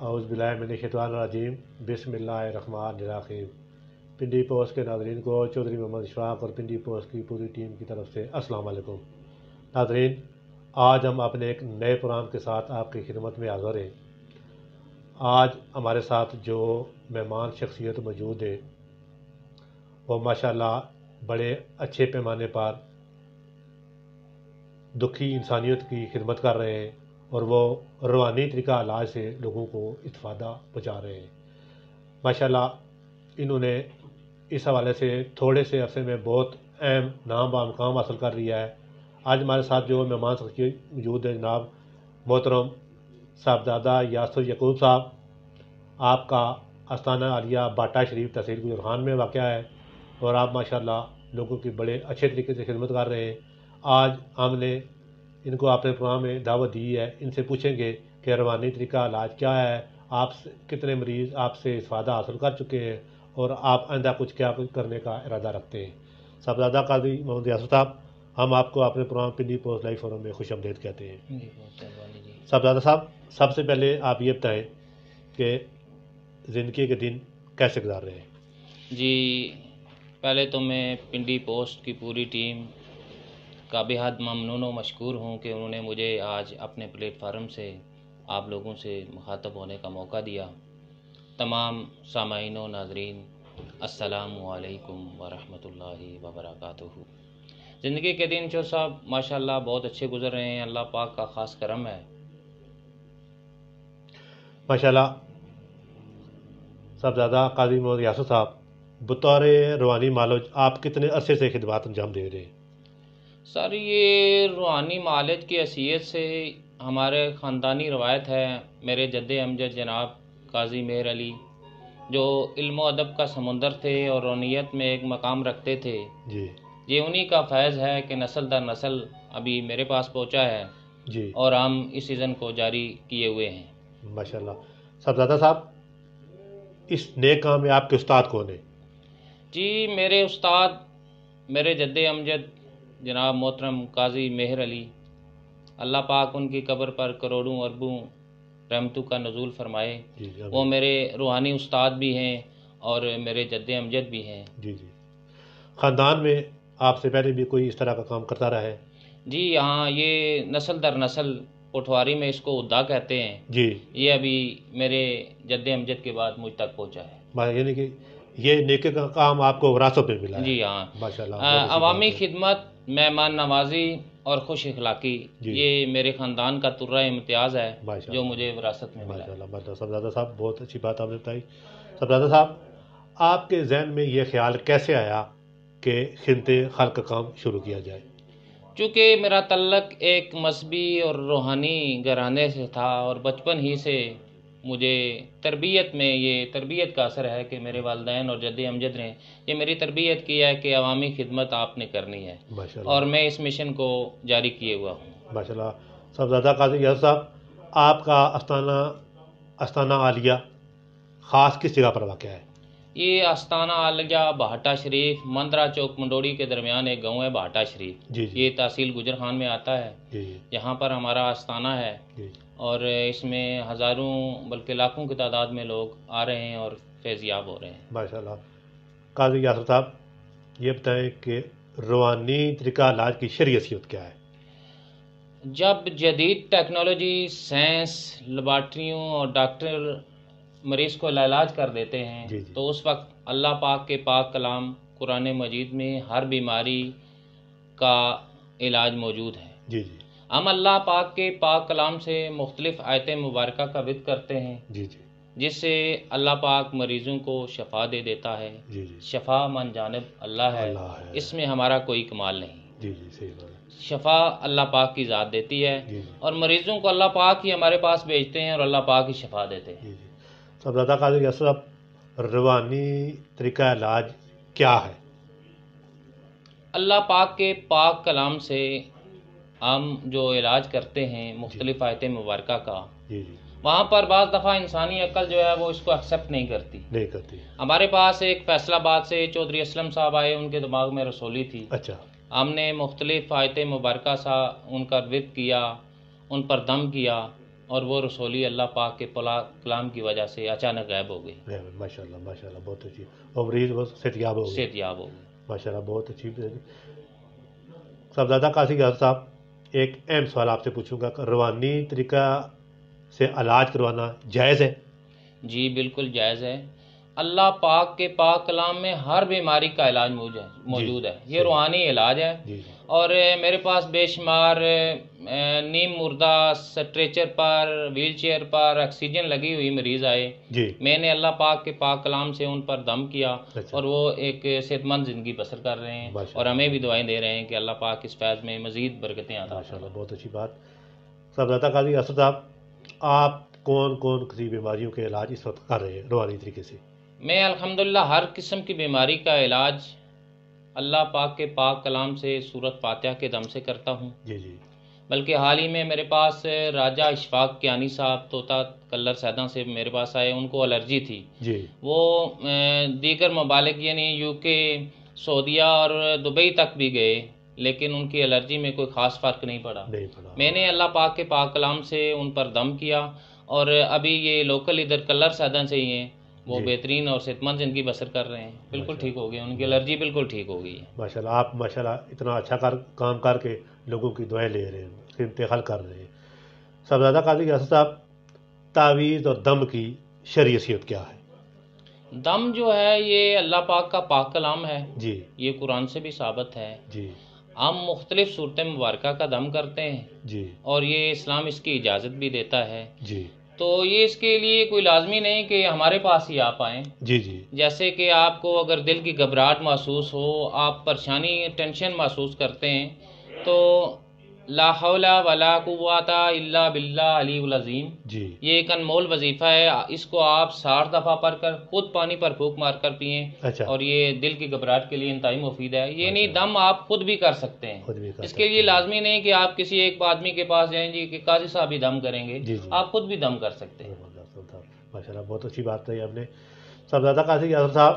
اعوذ باللہ من الشیطان الرجیم بسم اللہ الرحمن الرحیم۔ پنڈی پوسٹ کے ناظرین کو چودھری محمد اشفاق اور پنڈی پوسٹ کی پوری ٹیم کی طرف سے السلام علیکم۔ ناظرین، آج ہم اپنے ایک نئے پروگرام کے ساتھ آپ کی خدمت میں حاضر ہیں۔ آج ہمارے ساتھ جو مہمان شخصیت موجود ہے وہ ماشاءاللہ بڑے اچھے پیمانے پر دکھی انسانیت کی خدمت کر رہے ہیں اور وہ روحانی طریقہ علاج سے لوگوں کو استفادہ پہنچا رہے ہیں۔ ماشاءاللہ انہوں نے اس حوالے سے تھوڑے سے عرصے میں بہت اہم نام بمقام حاصل کر لیا ہے۔ آج ہمارے ساتھ جو مہمان شخصیت موجود ہے جناب محترم صاحبزادہ یاسر یعقوب صاحب، آپ کا آستانہ عالیہ باٹا شریف تحصیل گجرخان میں واقع ہے اور آپ ماشاءاللہ لوگوں کی بڑے اچھے طریقے سے خدمت کر رہے ہیں۔ آج ہم نے ان کو اپنے پروگرام میں دعوت دی ہے، ان سے پوچھیں گے کہ روحانی طریقہ علاج کیا ہے، آپ کتنے مریض آپ سے استفادہ حاصل کر چکے ہیں اور آپ آئندہ کچھ کیا کرنے کا ارادہ رکھتے ہیں۔ صاحبزادہ قاضی محمد یاسر صاحب، ہم آپ کو اپنے program Pindi post live forum میں خوش آمدید کہتے ہیں۔ صاحبزادہ صاحب، سب سے پہلے آپ یہ بتائیں کہ زندگی کے دن کیسے گزار رہے ہیں؟ جی، پہلے تو میں پنڈی پوسٹ کی پوری ٹیم کا بے حد ممنون و مشکور ہوں کہ انہوں نے مجھے آج اپنے پلیٹ فارم سے آپ لوگوں سے مخاطب ہونے کا موقع دیا۔ تمام سامعین و ناظرین، السلام علیکم ورحمۃ اللہ وبرکاتہ۔ زندگی کے دن چو صاحب ماشاءاللہ بہت اچھے گزر رہے ہیں، اللہ پاک کا خاص کرم ہے۔ ماشاءاللہ صاحبزادہ قاضی محمد یاسر صاحب، بطور روحانی معالج آپ کتنے عرصے سے خدمات انجام دے رہے ہیں؟ سر، یہ روحانی معالج کی حیثیت سے ہمارے خاندانی روایت ہے۔ میرے جد امجد جناب قاضی مہر علی جو علم و ادب کا سمندر تھے اور روحانیت میں ایک مقام رکھتے تھے، جی، یہ انہی کا فیض ہے کہ نسل در نسل ابھی میرے پاس پہنچا ہے جی، اور ہم اس سیزن کو جاری کیے ہوئے ہیں۔ ماشاءاللہ۔ صاحبزادہ صاحب، اس نیک کام میں آپ کے استاد کون ہیں؟ جی، میرے استاد میرے جد امجد جناب محترم قاضی مہر علی، اللہ پاک ان کی قبر پر کروڑوں اربوں رحمتوں کا نزول فرمائے۔ جی، وہ میرے روحانی استاد بھی ہیں اور میرے جد امجد بھی ہیں۔ جی جی، خاندان میں آپ سے پہلے بھی کوئی اس طرح کا کام کرتا رہا ہے؟ جی ہاں، یہ نسل در نسل پٹواری میں اس کو ادا کہتے ہیں، جی، یہ ابھی میرے جد امجد کے بعد مجھ تک پہنچا ہے۔ یعنی کہ یہ نیکی کا کام آپ کو وراثت میں ملا ہے؟ جی ہاں، ماشاءاللہ۔ عوامی خدمت، مہمان نوازی اور خوش اخلاقی، یہ میرے خاندان کا ترہ امتیاز ہے جو مجھے وراثت میں ملا ہے۔ ماشاءاللہ ماشاءاللہ۔ صاحبزادہ صاحب، بہت اچھی بات آپ نے بتائی۔ صاحبزادہ صاحب، آپ کے ذہن میں یہ خیال کیسے آیا کہ خدمت خلق کا کام شروع کیا جائے؟ چونکہ میرا تعلق ایک مذہبی اور روحانی گھرانے سے تھا اور بچپن ہی سے مجھے تربیت میں یہ تربیت کا اثر ہے کہ میرے والدین اور جد امجد نے یہ میری تربیت کی ہے کہ عوامی خدمت آپ نے کرنی ہے، اور میں اس مشن کو جاری کیے ہوا ہوں۔ ماشاءاللہ۔ صاحبزادہ قاضی یاسر صاحب، آپ کا آستانہ عالیہ خاص کس جگہ پر واقع ہے؟ یہ آستانہ عالیہ بھاٹا شریف مندرہ چوک منڈوڑی کے درمیان ایک گاؤں ہے بھاٹا شریف، جی جی، یہ تحصیل گجرخان میں آتا ہے۔ جی جی، یہاں پر ہمارا آستانہ ہے جی، اور اس میں ہزاروں بلکہ لاکھوں کی تعداد میں لوگ آ رہے ہیں اور فیضیاب ہو رہے ہیں۔ ماشاءاللہ۔ قاضی یاسر صاحب، یہ بتائیں کہ روحانی طریقہ علاج کی شرعیت کیا ہے؟ جب جدید ٹیکنالوجی، سائنس، لیبارٹریوں اور ڈاکٹر مریض کو علاج کر دیتے ہیں، جی جی، تو اس وقت اللہ پاک کے پاک کلام قرآن مجید میں ہر بیماری کا علاج موجود ہے۔ جی جی، ہم اللہ پاک کے پاک کلام سے مختلف آیت مبارکہ کا ذکر کرتے ہیں جی جی، جس سے اللہ پاک مریضوں کو شفا دے دیتا ہے۔ جی جی، شفا من جانب اللہ ہے، اس میں ہمارا کوئی کمال نہیں۔ جی جی، صحیح بات ہے۔ شفا اللہ پاک کی ذات دیتی ہے جی جی، اور مریضوں کو اللہ پاک ہی ہمارے پاس بھیجتے ہیں اور اللہ پاک ہی شفا دیتے ہیں۔ جی جی۔ صاحبزادہ قاضی یاسر صاحب، روحانی طریقہ علاج کیا ہے؟ اللہ پاک کے پاک کلام سے ہم جو علاج کرتے ہیں مختلف آیت مبارکہ کا، جی جی، وہاں پر بعض دفعہ انسانی عقل جو ہے وہ اس کو ایکسیپٹ نہیں کرتی۔ ہمارے پاس ایک فیصل آباد سے چودھری اسلم صاحب آئے، ان کے دماغ میں رسولی تھی۔ اچھا، ہم نے مختلف آیت مبارکہ سا ان کا ورد کیا، ان پر دم کیا اور وہ رسولی اللہ پاک کے کلام کی وجہ سے اچانک غائب ہو گئی. ماشاء اللہ بہت اچھی. اور مریض وہ صحت یاب ہو گئی. صحت یاب ہو گئی. ماشاء اللہ بہت اچھی. صاحبزادہ قاضی یاسر صاحب، ایک اہم سوال آپ سے پوچھوں گا کہ روحانی طریقہ سے علاج کروانا جائز ہے؟ جی بالکل جائز ہے. اللہ پاک کے پاک کلام میں ہر بیماری کا علاج موجود ہے. یہ روحانی علاج ہے. اور میرے پاس بے شمار نیم مردہ سٹریچر پر، ویل چیئر پر آکسیجن لگی ہوئی مریض آئے. میں نے اللہ پاک کے پاک کلام سے ان پر دم کیا اور وہ ایک صحت مند زندگی بسر کر رہے ہیں اور ہمیں بھی دعائیں دے رہے ہیں کہ اللہ پاک اس فیض میں مزید برکتیں عطا فرمائے. ماشاءاللہ بہت اچھی بات. صاحبزادہ قاضی یاسر صاحب، آپ کون سی بیماریوں کے علاج اس وقت کر رہے ہیں روحانی طریقے سے؟ میں الحمدللہ ہر قسم کی بیماری کا علاج اللہ پاک کے پاک کلام سے سورت فاتحہ کے دم سے کرتا ہوں. جی. بلکہ حال ہی میں میرے پاس راجہ اشفاق کیانی صاحب طوطا کلر سیداں سے میرے پاس آئے. ان کو الرجی تھی. وہ دیگر ممالک یعنی یو کے، سعودیہ اور دبئی تک بھی گئے، لیکن ان کی الرجی میں کوئی خاص فرق نہیں پڑا. میں نے اللہ پاک کے پاک کلام سے ان پر دم کیا اور ابھی یہ لوکل ادھر کلر سیداں سے ہی ہیں. وہ بہترین اور صحت مند زندگی بسر کر رہے ہیں. بالکل ٹھیک ہو گئے. ان کی الرجی بالکل ٹھیک ہو گئی ہے. ماشاءاللہ. آپ ماشاءاللہ اتنا اچھا کام کر کے لوگوں کی دعائیں لے رہے ہیں، انتقال کر رہے ہیں. صاحبزادہ قاضی یاسر صاحب، تعویذ اور دم کی شریعت کیا ہے؟ دم جو ہے یہ اللہ پاک کا پاک کلام ہے. جی. یہ قرآن سے بھی ثابت ہے. جی. ہم مختلف صورت مبارکہ کا دم کرتے ہیں. جی. اور یہ اسلام اس کی اجازت بھی دیتا ہے. جی. تو یہ اس کے لیے کوئی لازمی نہیں کہ ہمارے پاس ہی آپ آئیں. جی. جیسے کہ آپ کو اگر دل کی گھبراہٹ محسوس ہو، آپ پریشانی ٹینشن محسوس کرتے ہیں، تو لا حول ولا قوت الا باللہ علی العظیم، یہ ایک انمول وظیفہ ہے. اس کو آپ 60 دفعہ پڑھ کر خود پانی پر پھونک مار کر پئیں. اور یہ دل کی گھبراہٹ کے لیے انتہائی مفید ہے. یہ نہیں، دم آپ خود بھی کر سکتے ہیں. اس کے لیے لازمی نہیں کہ آپ کسی ایک آدمی کے پاس جائیں جی کہ قاضی صاحب ہی دم کریں گے. آپ خود بھی دم کر سکتے ہیں. ماشاءاللہ بہت اچھی بات کہی آپ نے. صاحبزادہ قاضی یاسر صاحب،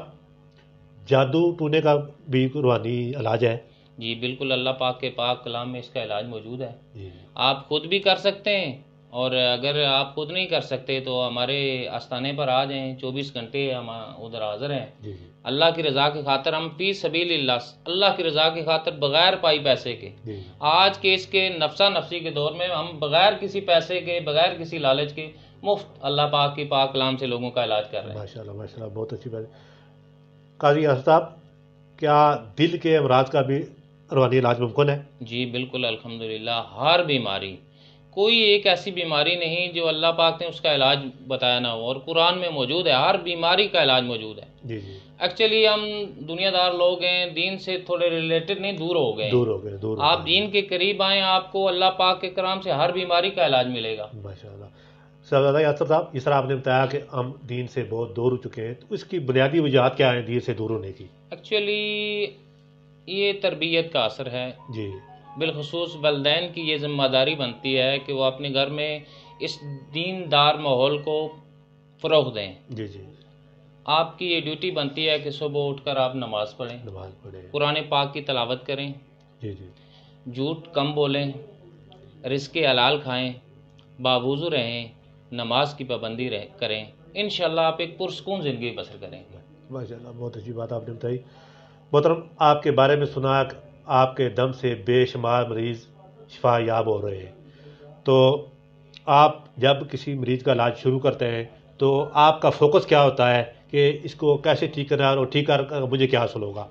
جادو ٹونے کا بھی روحانی علاج ہے؟ جی بالکل. اللہ پاک کے پاک کلام میں اس کا علاج موجود ہے. آپ خود بھی کر سکتے ہیں، اور اگر آپ خود نہیں کر سکتے تو ہمارے آستانے پر آ جائیں. 24 گھنٹے ہم ادھر حاضر ہیں. اللہ کی رضا کی خاطر ہم فی سبیل اللہ کی رضا کی خاطر بغیر پائی پیسے کے، آج کے اس کے نفسا نفسی کے دور میں ہم بغیر کسی پیسے کے، بغیر کسی لالچ کے، مفت اللہ پاک کی پاک کلام سے لوگوں کا علاج کر رہے ہیں. ماشاءاللہ بہت اچھی بات. قاضی یاسر صاحب، کیا دل کے امراض کا بھی روحانی علاج ممکن ہے؟ جی بالکل الحمدللہ. ہر بیماری، کوئی ایک ایسی بیماری نہیں جو اللہ پاک نے اس کا علاج بتایا نہ ہو، اور قرآن میں موجود ہے. ہر بیماری کا علاج موجود ہے. ایکچولی ہم دنیا دار لوگ ہیں، دین سے تھوڑے ریلیٹڈ نہیں، دور ہو گئے. آپ دین کے قریب آئیں، آپ کو اللہ پاک کے کرام سے ہر بیماری کا علاج ملے گا. ماشاءاللہ. صاحبزادہ یاسر صاحب، جس طرح آپ نے بتایا کہ ہم دین سے بہت دور ہو چکے ہیں، تو اس کی بنیادی وجوہات کیا ہیں دین سے دور ہونے کی؟ ایکچولی یہ تربیت کا اثر ہے. جی. بالخصوص والدین کی یہ ذمہ داری بنتی ہے کہ وہ اپنے گھر میں اس دیندار ماحول کو فروغ دیں. جی. آپ کی یہ ڈیوٹی بنتی ہے کہ صبح اٹھ کر آپ نماز پڑھیں، قرآن پاک کی تلاوت کریں. جی. جھوٹ کم بولیں، رزق حلال کھائیں، باوضو رہیں، نماز کی پابندی کریں. انشاءاللہ آپ ایک پرسکون زندگی بسر کریں گے. ماشاءاللہ بہت اچھی بات آپ نے بتائی. محترم، آپ کے بارے میں سنا کہ آپ کے دم سے بے شمار مریض شفا یاب ہو رہے ہیں. تو آپ جب کسی مریض کا علاج شروع کرتے ہیں تو آپ کا فوکس کیا ہوتا ہے کہ اس کو کیسے ٹھیک کرنا ہے، اور ٹھیک کر مجھے کیا حاصل ہوگا؟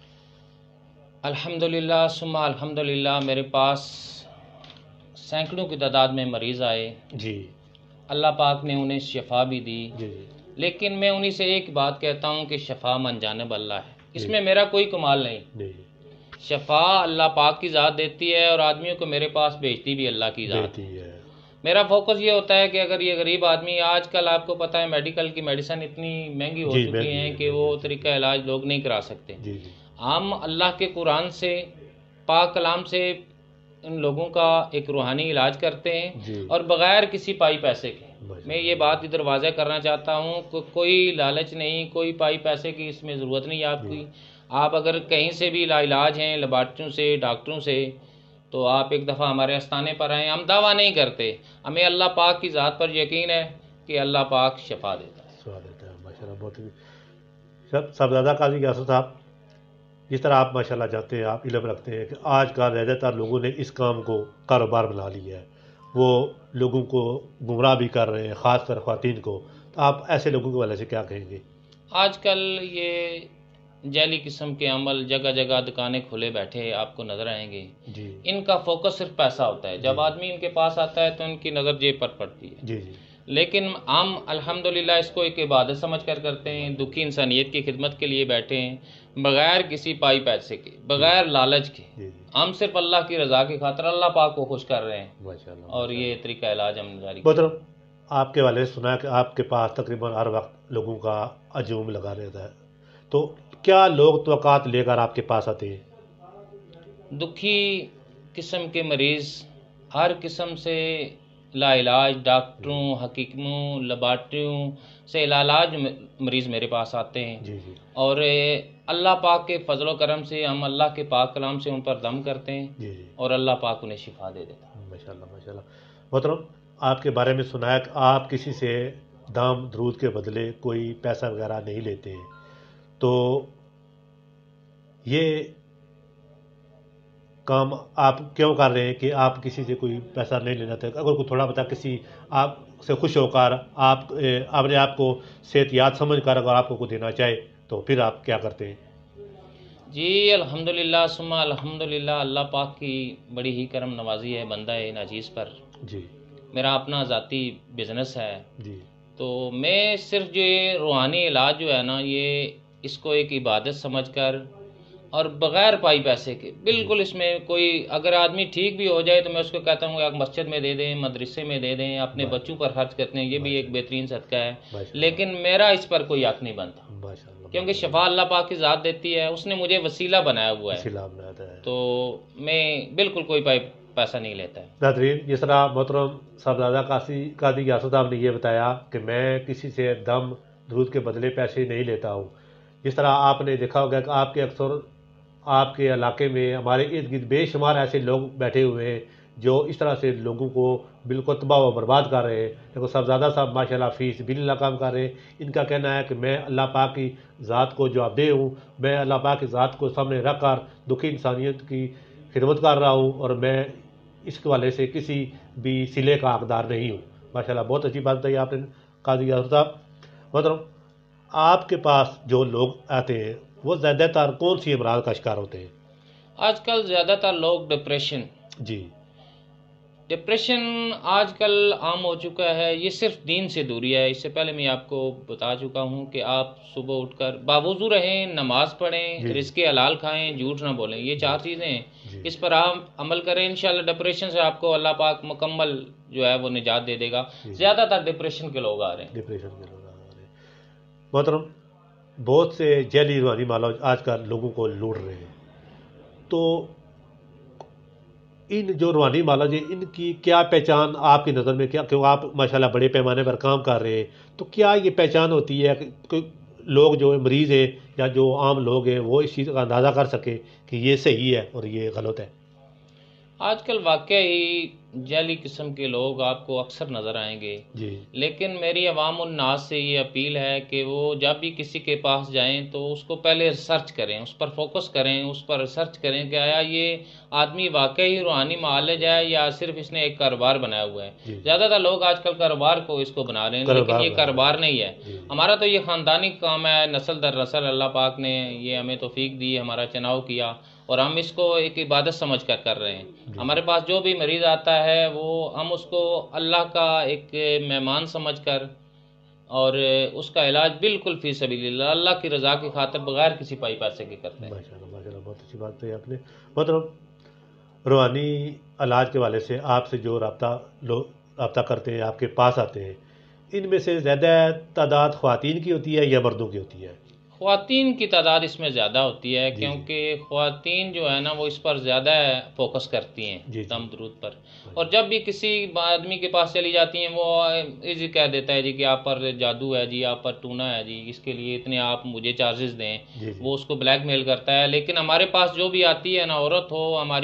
الحمدللہ ثم الحمدللہ، میرے پاس سینکڑوں کی تعداد میں مریض آئے. جی. اللہ پاک نے انہیں شفا بھی دی. جی. لیکن میں انہی سے ایک بات کہتا ہوں کہ شفا من جانب اللہ ہے. اس میں میرا کوئی کمال نہیں. شفا اللہ پاک کی ذات دیتی ہے، اور آدمیوں کو میرے پاس بھیجتی بھی اللہ کی ذات ہے. میرا فوکس یہ ہوتا ہے کہ اگر یہ غریب آدمی، آج کل آپ کو پتہ ہے میڈیکل کی میڈیسن اتنی مہنگی ہو چکی ہیں کہ وہ طریقہ علاج لوگ نہیں کرا سکتے. ہم اللہ کے قرآن سے، پاک کلام سے ان لوگوں کا ایک روحانی علاج کرتے ہیں، اور بغیر کسی پائی پیسے کے. میں یہ بات ادھر واضح کرنا چاہتا ہوں کہ کوئی لالچ نہیں، کوئی پائی پیسے کی اس میں ضرورت نہیں آپ کی. آپ اگر کہیں سے بھی علاج ہیں، لیبارٹریوں سے، ڈاکٹروں سے، تو آپ ایک دفعہ ہمارے استانے پر آئیں. ہم دعویٰ نہیں کرتے, ہمیں اللہ پاک کی ذات پر یقین ہے کہ اللہ پاک شفا دیتا ہے. سوال دیتا ہے ماشاء اللہ. بہت ہی صاحبزادہ قاضی یاسر صاحب، جس طرح آپ ماشاء اللہ جانتے ہیں، آپ علم رکھتے ہیں کہ آج کل زیادہ تر لوگوں نے اس کام کو کاروبار بنا لیا ہے، وہ لوگوں کو گمراہ بھی کر رہے ہیں، خاص کر خواتین کو. تو آپ ایسے لوگوں کے والے سے کیا کہیں گے؟ آج کل یہ جعلی قسم کے عمل جگہ جگہ دکانیں کھلے بیٹھے آپ کو نظر آئیں گے. جی ان کا فوکس صرف پیسہ ہوتا ہے. جب جی آدمی ان کے پاس آتا ہے تو ان کی نظر جیب پر پڑتی ہے. جی جی لیکن ہم الحمدللہ اس کو ایک عبادت سمجھ کر کرتے ہیں. دکھی انسانیت کی خدمت کے لیے بیٹھے ہیں، بغیر کسی پائی پیسے کے، بغیر لالچ کے. جی جی ہم صرف اللہ کی رضا کی خاطر اللہ پاک کو خوش کر رہے ہیں، ماشاء اللہ. اور یہ طریقہ علاج ہم جاری محترم، آپ کے والے سے سنا ہے کہ آپ کے پاس تقریباً ہر وقت لوگوں کا ہجوم لگا رہتا ہے، تو کیا لوگ توقعات لے کر آپ کے پاس آتے ہیں؟ دکھی قسم کے مریض ہر قسم سے لا علاج ڈاکٹروں، حکیموں، لیبارٹریوں سے علاج مریض میرے پاس آتے ہیں. جی جی اور اللہ پاک کے فضل و کرم سے ہم اللہ کے پاک کلام سے ان پر دم کرتے ہیں، جی جی اور اللہ پاک انہیں شفا دے دیتا ہے. ماشاء اللہ ماشاء اللہ. محترم، آپ کے بارے میں سنا ہے کہ آپ کسی سے دام درود کے بدلے کوئی پیسہ وغیرہ نہیں لیتے ہیں، تو یہ کام آپ کیوں کر رہے ہیں کہ آپ کسی سے کوئی پیسہ نہیں لینا چاہتے؟ اگر کوئی تھوڑا بتا، کسی آپ سے خوش ہو کر آپ اپنے آپ کو صحت یاب سمجھ کر اگر آپ کو کوئی دینا چاہے تو پھر آپ کیا کرتے ہیں؟ جی الحمدللہ ثم الحمدللہ، اللہ پاک کی بڑی ہی کرم نوازی ہے بندہ ناجیز پر. جی میرا اپنا ذاتی بزنس ہے، جی تو میں صرف جو یہ روحانی علاج جو ہے نا، یہ اس کو ایک عبادت سمجھ کر اور بغیر پائی پیسے کے، بالکل اس میں کوئی اگر آدمی ٹھیک بھی ہو جائے تو میں اس کو کہتا ہوں کہ آپ مسجد میں دے دیں، مدرسے میں دے دیں، اپنے بچوں پر خرچ کرتے ہیں، یہ بھی ایک بہترین صدقہ ہے. لیکن میرا اس پر کوئی حق نہیں بنتا، ماشاء اللہ. کیونکہ شفا اللہ پاک کی ذات دیتی ہے، اس نے مجھے وسیلہ بنایا ہوا ہے، سیلاب میں آتا ہے. تو میں بالکل کوئی پیسہ نہیں لیتا ہے. ناظرین، جس طرح محترم صاحبزادہ قاضی یاسر صاحب نے یہ بتایا کہ میں کسی سے دم درود کے بدلے پیسے نہیں لیتا ہوں. جس طرح آپ نے دیکھا ہوگا کہ آپ کے اکثر آپ کے علاقے میں ہمارے ارد گرد بے شمار ایسے لوگ بیٹھے ہوئے ہیں جو اس طرح سے لوگوں کو بالکل تباہ و برباد کر رہے ہیں. لیکن صاحبزادہ صاحب ماشاء اللہ فی سبیل اللہ کام کر رہے ہیں. ان کا کہنا ہے کہ میں اللہ پاک کی ذات کو جواب دہ ہوں، میں اللہ پاک کی ذات کو سامنے رکھ کر دکھی انسانیت کی خدمت کر رہا ہوں، اور میں اس کے والے سے کسی بھی صلے کا حقدار نہیں ہوں. ماشاء اللہ بہت اچھی بات بتائی آپ نے قاضی یاسر صاحب. محترم، آپ کے پاس جو لوگ آتے ہیں وہ زیادہ تر کون سی امراض کا شکار ہوتے ہیں؟ آج کل زیادہ تر لوگ جی ڈپریشن آج کل عام ہو چکا ہے. یہ صرف دین سے دوری ہے. اس سے پہلے میں آپ کو بتا چکا ہوں کہ آپ صبح اٹھ کر باوضو رہیں، نماز پڑھیں، جی رزق حلال کھائیں، جھوٹ نہ بولیں. یہ 4 چیزیں ہیں، جی اس پر آپ عمل کریں. انشاءاللہ ڈپریشن سے آپ کو اللہ پاک مکمل جو ہے وہ نجات دے دے گا. زیادہ تر ڈپریشن کے لوگ آ رہے ہیں. ڈپریشن کے لوگ آ رہے ہیں. محترم، بہت سے جعلی روحانی مالا آج کل لوگوں کو لوٹ رہے ہیں، تو ان جو روحانی مالا جی، ان کی کیا پہچان آپ کی نظر میں؟ کیا کیوں آپ ماشاءاللہ بڑے پیمانے پر کام کر رہے ہیں، تو کیا یہ پہچان ہوتی ہے کہ لوگ جو مریض ہیں یا جو عام لوگ ہیں وہ اس چیز کا اندازہ کر سکے کہ یہ صحیح ہے اور یہ غلط ہے؟ آج کل واقعی جعلی قسم کے لوگ آپ کو اکثر نظر آئیں گے، جی لیکن میری عوام الناس سے یہ اپیل ہے کہ وہ جب بھی کسی کے پاس جائیں تو اس کو پہلے ریسرچ کریں، اس پر فوکس کریں، اس پر ریسرچ کریں کہ آیا یہ آدمی واقعی روحانی معالج ہے یا صرف اس نے ایک کاروبار بنایا ہوا ہے. جی زیادہ تر لوگ آج کل کاروبار کو اس کو بنا رہے ہیں، لیکن یہ کاروبار نہیں ہے. جی ہمارا تو یہ خاندانی کام ہے، نسل در نسل اللہ پاک نے یہ ہمیں توفیق دی، ہمارا چناؤ کیا، اور ہم اس کو ایک عبادت سمجھ کر رہے ہیں. ہمارے پاس جو بھی مریض آتا ہے وہ ہم اس کو اللہ کا ایک مہمان سمجھ کر اور اس کا علاج بالکل فی سبیل اللہ، اللہ کی رضا کی خاطر بغیر کسی پائی پیسے کے کرتے ہیں. ماشاء اللہ ماشاء اللہ، بہت اچھی بات ہے آپ نے. مطلب روحانی علاج کے والے سے آپ سے جو رابطہ کرتے ہیں، آپ کے پاس آتے ہیں، ان میں سے زیادہ تعداد خواتین کی ہوتی ہے یا مردوں کی ہوتی ہے؟ خواتین کی تعداد اس میں زیادہ ہوتی ہے، جی کیونکہ خواتین جو ہے نا وہ اس پر زیادہ فوکس کرتی ہیں جی دم درود پر. اور جب بھی کسی آدمی کے پاس چلی جاتی ہیں وہ ایزی کہہ دیتا ہے جی کہ آپ پر جادو ہے جی، آپ پر ٹونا ہے جی، اس کے لیے اتنے آپ مجھے چارجز دیں. جی وہ اس کو بلیک میل کرتا ہے. لیکن ہمارے پاس جو بھی آتی ہے نا، عورت ہو، ہماری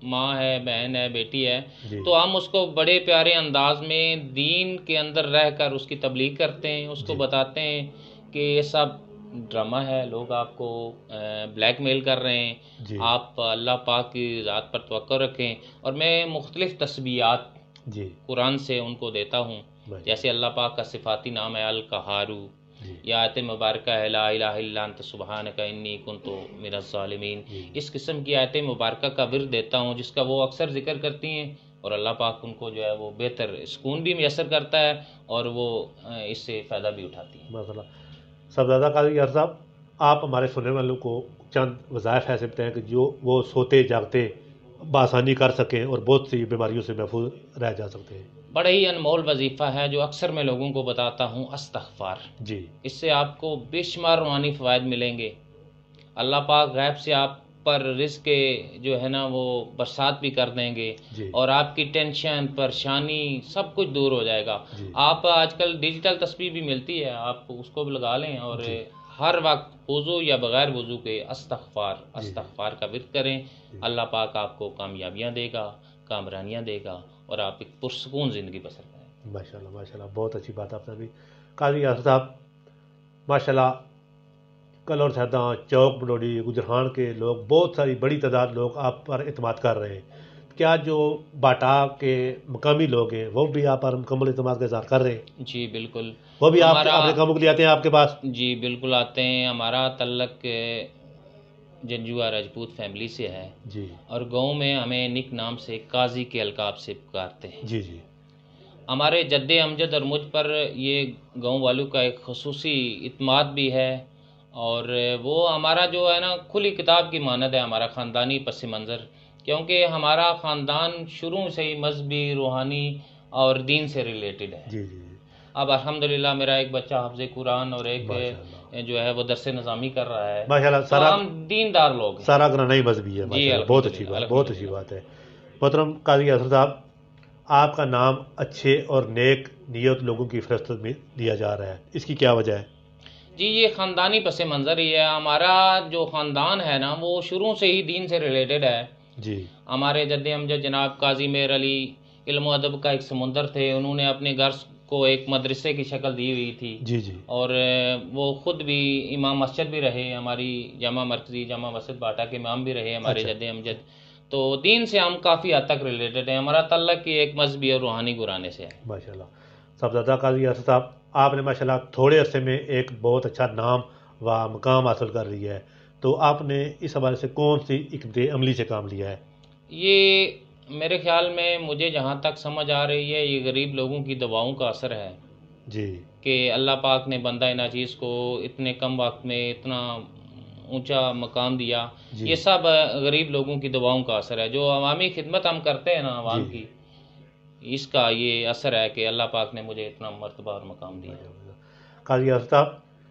ماں ہے، بہن ہے، بیٹی ہے، جی تو ہم اس کو بڑے پیارے انداز میں دین کے اندر رہ کر اس کی تبلیغ کرتے ہیں، اس کو جی بتاتے ہیں کہ یہ سب ڈرامہ ہے، لوگ آپ کو بلیک میل کر رہے ہیں، جی آپ اللہ پاک کی ذات پر توقع رکھیں. اور میں مختلف تسبیحات جی قرآن سے ان کو دیتا ہوں، ماشاء جیسے اللہ پاک کا صفاتی نام ہے القہارو، جی یا آیت مبارکہ ہے لا الہ الا انت سبحانک انی کنت من الظالمین. جی اس قسم کی آیت مبارکہ کا ورد دیتا ہوں جس کا وہ اکثر ذکر کرتی ہیں، اور اللہ پاک ان کو جو ہے وہ بہتر سکون بھی میسر کرتا ہے اور وہ اس سے فائدہ بھی اٹھاتی ہیں. ماشاء اللہ. صاحبزادہ قاضی یار صاحب، آپ ہمارے سننے والوں کو چند وظائف ایسے بتائیں کہ جو وہ سوتے جاگتے بآسانی کر سکیں اور بہت سی بیماریوں سے محفوظ رہ جا سکتے ہیں. بڑا ہی انمول وظیفہ ہے جو اکثر میں لوگوں کو بتاتا ہوں، استغفار. جی اس سے آپ کو بے شمار روحانی فوائد ملیں گے. اللہ پاک غیب سے آپ پر رزق کے جو ہے نا وہ برسات بھی کر دیں گے، جی اور آپ کی ٹینشن پریشانی سب کچھ دور ہو جائے گا. جی آپ آج کل ڈیجیٹل تسبیح بھی ملتی ہے، آپ اس کو بھی لگا لیں اور جی ہر وقت وضو یا بغیر وضو کے استغفار جی استغفار کا ورد کریں. جی. اللہ پاک آپ کو کامیابیاں دے گا، کامرانیاں دے گا، اور آپ ایک پرسکون زندگی بسر کریں. ماشاء اللہ ماشاء اللہ، بہت اچھی بات آپ نے ابھی. قاضی یار صاحب، ماشاء اللہ کلور سیداں، چوک بلوڈی، گجرہان کے لوگ، بہت ساری بڑی تعداد لوگ آپ پر اعتماد کر رہے ہیں. کیا جو باٹا کے مقامی لوگ ہیں وہ بھی آپ پر مکمل اعتماد کا اظہار کر رہے ہیں؟ جی بالکل. وہ بھی آپ ہمارا اپنے کاموں کے لیے آتے ہیں آپ کے پاس؟ جی بالکل آتے ہیں. ہمارا تعلق جنجوا راجپوت فیملی سے ہے، جی اور گاؤں میں ہمیں نک نام سے قاضی کے القاب سے پکارتے ہیں. جی جی ہمارے جد امجد اور مجھ پر یہ گاؤں والوں کا ایک خصوصی اعتماد بھی ہے، اور وہ ہمارا جو ہے نا کھلی کتاب کی مانند ہے ہمارا خاندانی پس منظر، کیونکہ ہمارا خاندان شروع سے ہی مذہبی، روحانی اور دین سے ریلیٹڈ ہے. جی جی جی اب الحمدللہ میرا ایک بچہ حافظ قرآن اور ایک ماشاء اللہ جو ہے وہ درس نظامی کر رہا ہے. ماشاء اللہ. تو سارا ہم دیندار لوگ ہیں. سارا گھرانہ ہی مذہبی ہے. جی ماشاء اللہ، بہت اچھی الحمدللہ بات، بہت اچھی الحمدللہ. بات ہے. محترم قاضی اظہر صاحب، آپ کا نام اچھے اور نیک نیت لوگوں کی فہرست میں لیا جا رہا ہے، اس کی کیا وجہ ہے؟ جی یہ خاندانی پس منظر ہی ہے. ہمارا جو خاندان ہے نا وہ شروع سے ہی دین سے ریلیٹڈ ہے. جی ہمارے جد امجد جناب قاضی میر علی علم و ادب کا ایک سمندر تھے، انہوں نے اپنے گھر کو ایک مدرسے کی شکل دی ہوئی تھی، جی جی اور وہ خود بھی امام مسجد بھی رہے، ہماری جامع مرکزی جامع مسجد باٹا کے امام بھی رہے ہمارے اچھا. جد امجد. تو دین سے ہم کافی حد تک ریلیٹڈ ہیں. ہمارا تعلق ہی ایک مذہبی اور روحانی گرانے سے ہے. ماشاء اللہ. صاحبزادہ قاضی اظہر صاحب، آپ نے ماشاء اللہ تھوڑے عرصے میں ایک بہت اچھا نام و مقام حاصل کر لیا ہے، تو آپ نے اس حوالے سے کون سی اقدام عملی سے کام لیا ہے؟ یہ میرے خیال میں مجھے جہاں تک سمجھ آ رہی ہے یہ غریب لوگوں کی دعاؤں کا اثر ہے جی کہ اللہ پاک نے بندہ ناچیز کو اتنے کم وقت میں اتنا اونچا مقام دیا. جی یہ سب غریب لوگوں کی دعاؤں کا اثر ہے. جو عوامی خدمت ہم کرتے ہیں نا عوام جی. کی، اس کا یہ اثر ہے کہ اللہ پاک نے مجھے اتنا مرتبہ اور مقام دیا. قاضی اظہر صاحب،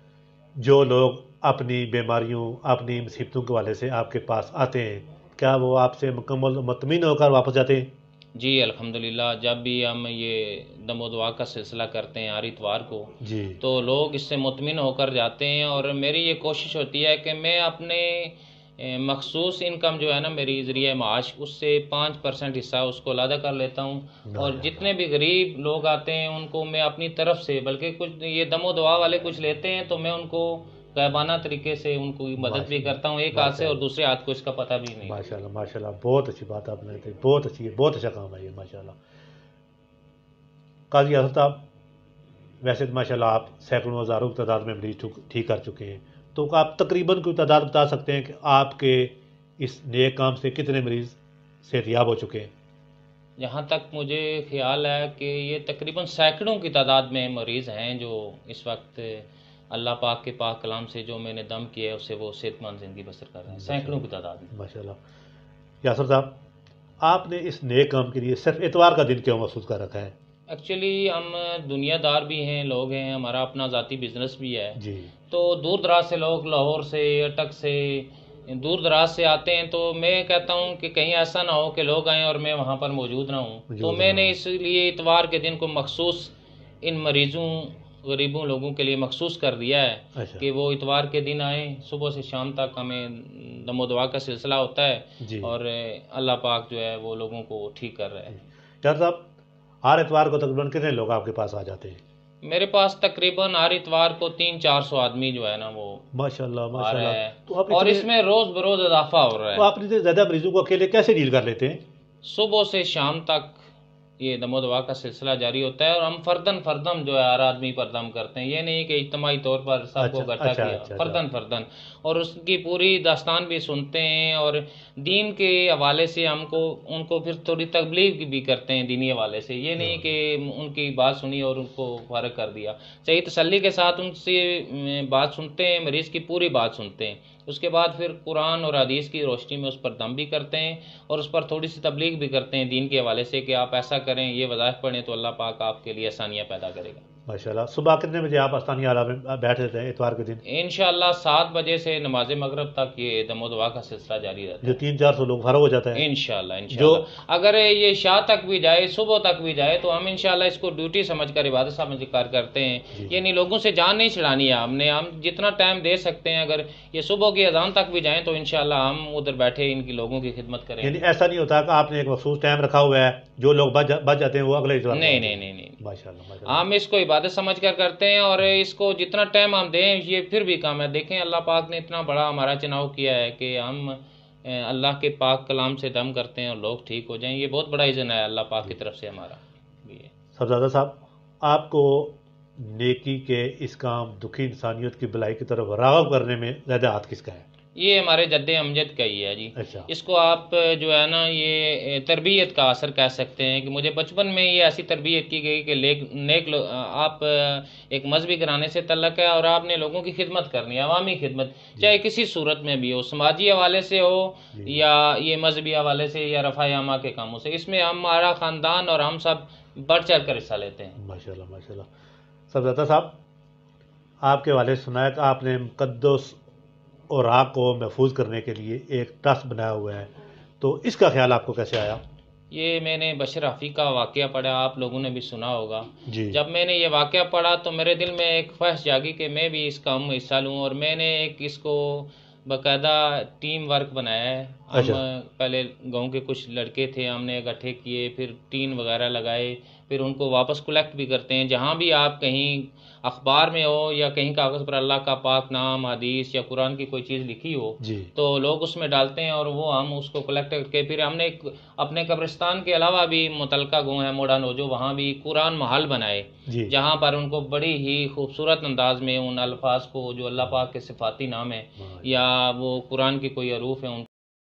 جو لوگ اپنی بیماریوں، اپنی مصیبتوں کے حوالے سے آپ کے پاس آتے ہیں، کیا وہ آپ سے مکمل مطمئن ہو کر واپس جاتے ہیں؟ جی الحمدللہ. جب بھی ہم یہ دم و دعا کا سلسلہ کرتے ہیں ہر اتوار کو، جی تو لوگ اس سے مطمئن ہو کر جاتے ہیں. اور میری یہ کوشش ہوتی ہے کہ میں اپنے مخصوص انکم جو ہے نا میری ذریعہ معاش، اس سے 5% حصہ اس کو علیحدہ کر لیتا ہوں. اور جتنے بھی غریب لوگ آتے ہیں ان کو میں اپنی طرف سے، بلکہ کچھ یہ دم و دعا والے کچھ لیتے ہیں تو میں ان کو غیبانہ طریقے سے ان کو مدد بھی کرتا ہوں، ایک ہاتھ سے، اور دوسرے ہاتھ کو اس کا پتہ بھی نہیں. ماشاء اللہ ماشاء اللہ، بہت اچھی بات آپ نے کہی، بہت اچھی ہے، بہت اچھا کام ہے یہ ماشاء اللہ. قاضی اظہر صاحب، ویسے تو ماشاء اللہ آپ سینکڑوں ہزاروں کی تعداد میں مریض ٹھیک کر چکے ہیں، تو آپ تقریباً کوئی تعداد بتا سکتے ہیں کہ آپ کے اس نیک کام سے کتنے مریض صحت یاب ہو چکے ہیں؟ جہاں تک مجھے خیال ہے کہ یہ تقریباً سینکڑوں کی تعداد میں مریض ہیں جو اس وقت اللہ پاک کے پاک کلام سے جو میں نے دم کیا ہے اس سے وہ صحت مند زندگی بسر کر رہے ہیں، سینکڑوں کی تعداد میں. ماشاء اللہ. یاسر صاحب، آپ نے اس نیک کام کے لیے صرف اتوار کا دن کیوں محسوس کر رکھا ہے؟ ایکچولی ہم دنیا دار بھی ہیں، لوگ ہیں، ہمارا اپنا ذاتی بزنس بھی ہے. جی تو دور دراز سے لوگ، لاہور سے، اٹک سے، دور دراز سے آتے ہیں. تو میں کہتا ہوں کہ کہیں ایسا نہ ہو کہ لوگ آئیں اور میں وہاں پر موجود نہ ہوں. تو میں نے اس لیے اتوار کے دن کو مخصوص ان مریضوں غریبوں لوگوں کے لیے مخصوص کر دیا ہے اچھا کہ وہ اتوار کے دن آئیں، صبح سے شام تک ہمیں دم و دعا کا سلسلہ ہوتا ہے جی اور اللہ پاک جو ہے وہ لوگوں کو ٹھیک کر رہا ہے۔ ڈاکٹر صاحب ہر اتوار کو تقریباً کتنے لوگ آپ کے پاس آ جاتے ہیں؟ میرے پاس تقریباً ہر اتوار کو 300-400 آدمی جو ہے نا وہ ماشاء اللہ آ ماشاء رہے اللہ۔ ہیں، تو آپ اور اتنے اس میں روز بروز اضافہ ہو رہا تو ہے۔ آپ اتنے زیادہ مریضوں کو اکیلے کیسے ڈیل کر لیتے ہیں؟ صبح سے شام تک یہ دم و دعا کا سلسلہ جاری ہوتا ہے اور ہم فردن جو ہے ہر آدمی پر دم کرتے ہیں، یہ نہیں کہ اجتماعی طور پر سب کو اچھا اکٹھا اچھا کیا، اچھا فردن اور اس کی پوری داستان بھی سنتے ہیں اور دین کے حوالے سے ان کو پھر تھوڑی تبلیغ بھی کرتے ہیں دینی حوالے سے، یہ نہیں کہ ان کی بات سنی اور ان کو فارغ کر دیا، صحیح تسلی کے ساتھ ان سے بات سنتے ہیں، مریض کی پوری بات سنتے ہیں، اس کے بعد پھر قرآن اور حدیث کی روشنی میں اس پر دم بھی کرتے ہیں اور اس پر تھوڑی سی تبلیغ بھی کرتے ہیں دین کے حوالے سے کہ آپ ایسا کریں، یہ وظائف پڑھیں تو اللہ پاک آپ کے لیے آسانیاں پیدا کرے گا۔ ماشاء اللہ۔ صبح کتنے بجے آپ آستانی اعلیٰ میں بیٹھ دیتے ہیں اتوار کے دن؟ انشاءاللہ 7 بجے سے نماز مغرب تک یہ دم و دعا کا سلسلہ جاری رہتا جو ہے 300-400 لوگ فارغ ہو جاتا ہے؟ انشاءاللہ اگر یہ شاہ تک بھی جائے، صبح تک بھی جائے تو ہم انشاءاللہ اس کو ڈیوٹی سمجھ کر عبادت سمجھ کر کرتے ہیں، یعنی لوگوں سے جان نہیں چھڑانی ہے ہم جتنا ٹائم دے سکتے ہیں، اگر یہ صبح کی اذان تک بھی جائیں تو انشاءاللہ ہم ادھر بیٹھے ان کی لوگوں کی خدمت کریں۔ یعنی ایسا نہیں ہوتا کہ آپ نے ایک مخصوص ٹائم رکھا ہوا ہے، جو لوگ بچ جاتے ہیں وہ اگلے اتوار کو نہیں آتے ہیں؟ نہیں نہیں نہیں، ماشاء اللہ ماشاء اللہ۔ ہم اس کو عبادت سمجھ کر کرتے ہیں اور اس کو جتنا ٹائم ہم دیں یہ پھر بھی کام ہے۔ دیکھیں اللہ پاک نے اتنا بڑا ہمارا چناؤ کیا ہے کہ ہم اللہ کے پاک کلام سے دم کرتے ہیں اور لوگ ٹھیک ہو جائیں، یہ بہت بڑا اذن ہے اللہ پاک کی طرف سے ہمارا بھی ہے۔ صاحبزادہ صاحب، آپ کو نیکی کے اس کام دکھی انسانیت کی بھلائی کی طرف راغب کرنے میں زیادہ ہاتھ کس کا ہے؟ یہ ہمارے جد امجد کا ہی ہے جی۔ اچھا اس کو آپ جو ہے نا یہ تربیت کا اثر کہہ سکتے ہیں کہ مجھے بچپن میں یہ ایسی تربیت کی گئی کہ آپ ایک مذہبی گھرانے سے تعلق ہے اور آپ نے لوگوں کی خدمت کرنی ہے، عوامی خدمت، چاہے کسی صورت میں بھی ہو، سماجی حوالے سے ہو یا یہ مذہبی حوالے سے یا رفع عامہ کے کاموں سے، اس میں ہمارا خاندان اور ہم سب بڑھ چڑھ کر حصہ لیتے ہیں۔ ماشاء اللہ ماشاء اللہ۔ صاحبزادہ صاحب، آپ کے والد سنا ہے کہ آپ نے مقدس اور راہ کو محفوظ کرنے کے لیے ایک ٹرسٹ بنایا ہوا ہے، تو اس کا خیال آپ کو کیسے آیا؟ یہ میں نے بشر حفیظ کا واقعہ پڑھا، آپ لوگوں نے بھی سنا ہوگا۔ جی جب میں نے یہ واقعہ پڑھا تو میرے دل میں ایک خواہش جاگی کہ میں بھی اس کام میں حصہ لوں، اور میں نے اس کو باقاعدہ ٹیم ورک بنایا ہے۔ ہم پہلے گاؤں کے کچھ لڑکے تھے، ہم نے اکٹھے کیے، پھر ٹین وغیرہ لگائے، پھر ان کو واپس کلیکٹ بھی کرتے ہیں۔ جہاں بھی آپ کہیں اخبار میں ہو یا کہیں کاغذ پر اللہ کا پاک نام، حدیث یا قرآن کی کوئی چیز لکھی ہو جی تو لوگ اس میں ڈالتے ہیں اور وہ ہم اس کو کلیکٹ کر کے پھر ہم نے اپنے قبرستان کے علاوہ بھی متعلقہ گاؤں ہے موڑا نوجو، وہاں بھی قرآن محل بنائے، جی جہاں پر ان کو بڑی ہی خوبصورت انداز میں ان الفاظ کو جو اللہ پاک کے صفاتی نام ہے یا وہ قرآن کی کوئی حروف ہیں ان